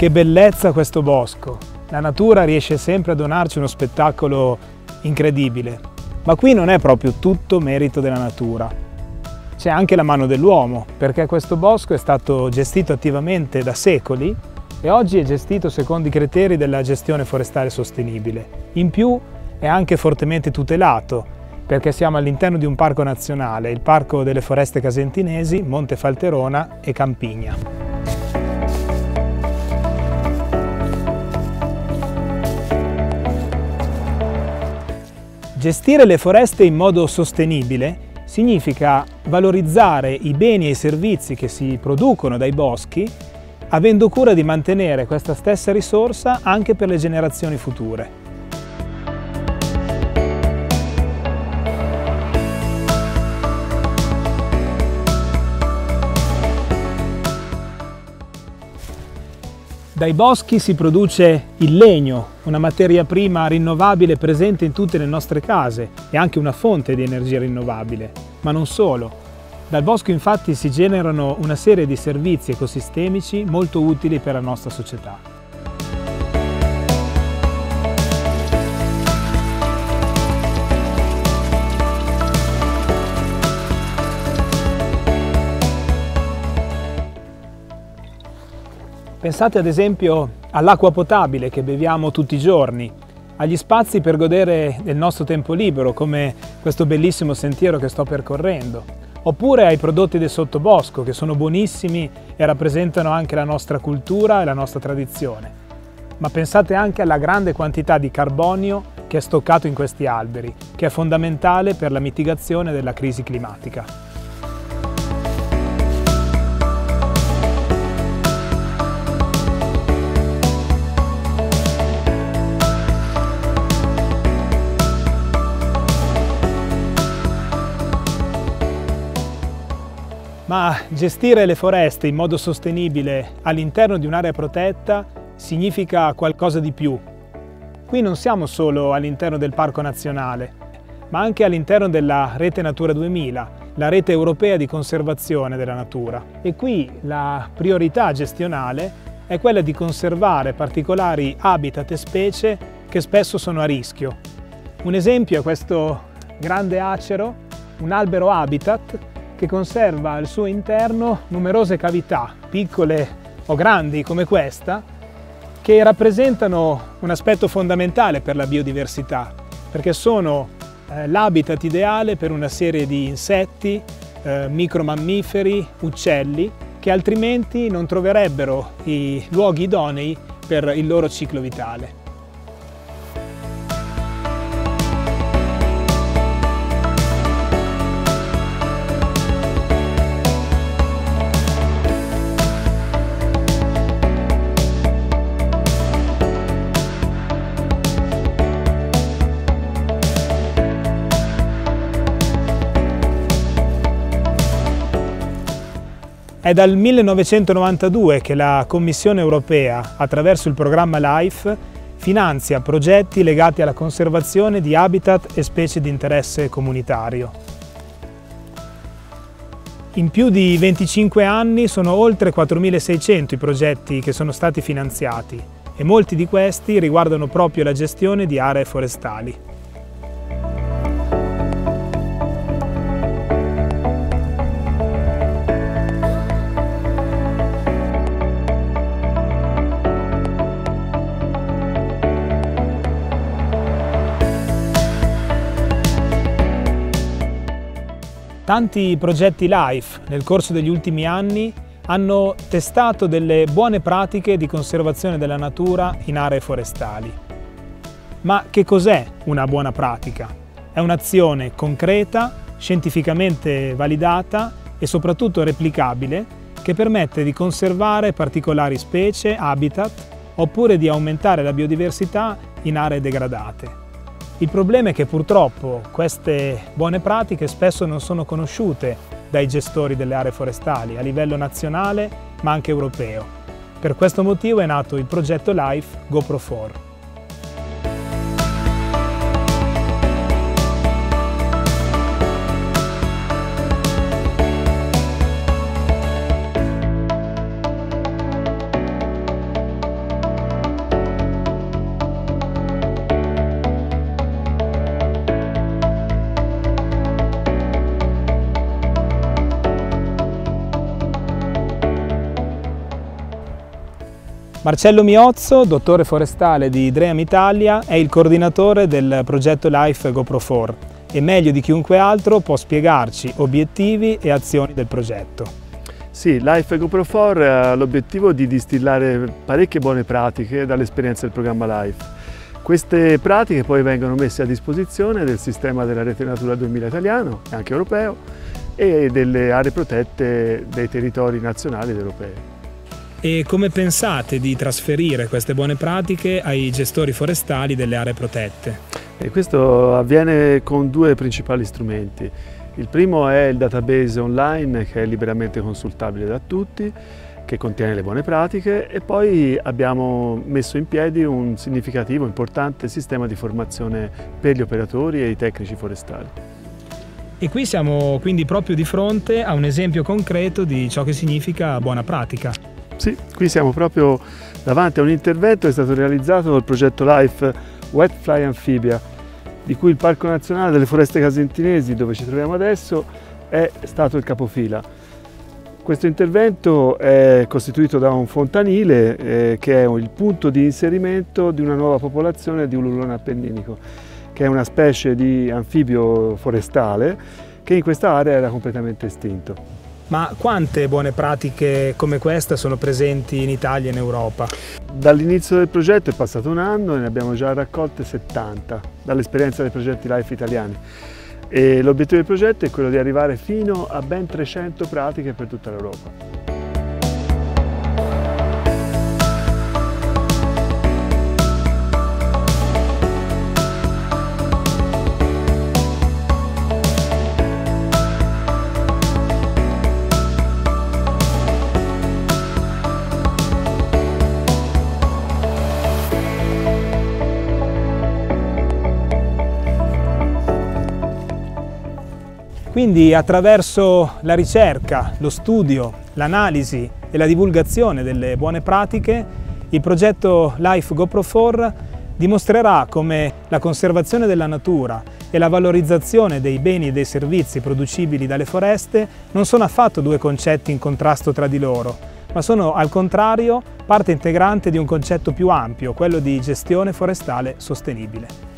Che bellezza questo bosco! La natura riesce sempre a donarci uno spettacolo incredibile, ma qui non è proprio tutto merito della natura. C'è anche la mano dell'uomo, perché questo bosco è stato gestito attivamente da secoli e oggi è gestito secondo i criteri della gestione forestale sostenibile. In più è anche fortemente tutelato, perché siamo all'interno di un parco nazionale, il Parco delle Foreste Casentinesi, Monte Falterona e Campigna. Gestire le foreste in modo sostenibile significa valorizzare i beni e i servizi che si producono dai boschi, avendo cura di mantenere questa stessa risorsa anche per le generazioni future. Dai boschi si produce il legno, una materia prima rinnovabile presente in tutte le nostre case e anche una fonte di energia rinnovabile. Ma non solo. Dal bosco infatti si generano una serie di servizi ecosistemici molto utili per la nostra società. Pensate ad esempio all'acqua potabile che beviamo tutti i giorni, agli spazi per godere del nostro tempo libero, come questo bellissimo sentiero che sto percorrendo, oppure ai prodotti del sottobosco che sono buonissimi e rappresentano anche la nostra cultura e la nostra tradizione. Ma pensate anche alla grande quantità di carbonio che è stoccato in questi alberi, che è fondamentale per la mitigazione della crisi climatica. Ma gestire le foreste in modo sostenibile all'interno di un'area protetta significa qualcosa di più. Qui non siamo solo all'interno del Parco Nazionale, ma anche all'interno della Rete Natura 2000, la rete europea di conservazione della natura. E qui la priorità gestionale è quella di conservare particolari habitat e specie che spesso sono a rischio. Un esempio è questo grande acero, un albero habitat, che conserva al suo interno numerose cavità, piccole o grandi come questa, che rappresentano un aspetto fondamentale per la biodiversità, perché sono l'habitat ideale per una serie di insetti, micromammiferi, uccelli, che altrimenti non troverebbero i luoghi idonei per il loro ciclo vitale. È dal 1992 che la Commissione europea, attraverso il programma LIFE, finanzia progetti legati alla conservazione di habitat e specie di interesse comunitario. In più di 25 anni sono oltre 4.600 i progetti che sono stati finanziati e molti di questi riguardano proprio la gestione di aree forestali. Tanti progetti LIFE nel corso degli ultimi anni hanno testato delle buone pratiche di conservazione della natura in aree forestali. Ma che cos'è una buona pratica? È un'azione concreta, scientificamente validata e soprattutto replicabile che permette di conservare particolari specie, habitat, oppure di aumentare la biodiversità in aree degradate. Il problema è che purtroppo queste buone pratiche spesso non sono conosciute dai gestori delle aree forestali a livello nazionale ma anche europeo. Per questo motivo è nato il progetto LIFE GoPro4. Marcello Miozzo, dottore forestale di Dream Italia, è il coordinatore del progetto LIFE GoPro4 e meglio di chiunque altro può spiegarci obiettivi e azioni del progetto. Sì, LIFE GoPro4 ha l'obiettivo di distillare parecchie buone pratiche dall'esperienza del programma LIFE. Queste pratiche poi vengono messe a disposizione del sistema della Rete Natura 2000 italiano e anche europeo e delle aree protette dei territori nazionali ed europei. E come pensate di trasferire queste buone pratiche ai gestori forestali delle aree protette? E questo avviene con due principali strumenti. Il primo è il database online che è liberamente consultabile da tutti, che contiene le buone pratiche, e poi abbiamo messo in piedi un significativo, importante sistema di formazione per gli operatori e i tecnici forestali. E qui siamo quindi proprio di fronte a un esempio concreto di ciò che significa buona pratica. Sì, qui siamo proprio davanti a un intervento che è stato realizzato dal progetto LIFE Wet Fly Amphibia, di cui il Parco Nazionale delle Foreste Casentinesi, dove ci troviamo adesso, è stato il capofila. Questo intervento è costituito da un fontanile che è il punto di inserimento di una nuova popolazione di ululone appenninico, che è una specie di anfibio forestale che in questa area era completamente estinto. Ma quante buone pratiche come questa sono presenti in Italia e in Europa? Dall'inizio del progetto è passato un anno e ne abbiamo già raccolte 70 dall'esperienza dei progetti LIFE italiani. E l'obiettivo del progetto è quello di arrivare fino a ben 300 pratiche per tutta l'Europa. Quindi attraverso la ricerca, lo studio, l'analisi e la divulgazione delle buone pratiche, il progetto LIFE GoPro4 dimostrerà come la conservazione della natura e la valorizzazione dei beni e dei servizi producibili dalle foreste non sono affatto due concetti in contrasto tra di loro, ma sono al contrario parte integrante di un concetto più ampio, quello di gestione forestale sostenibile.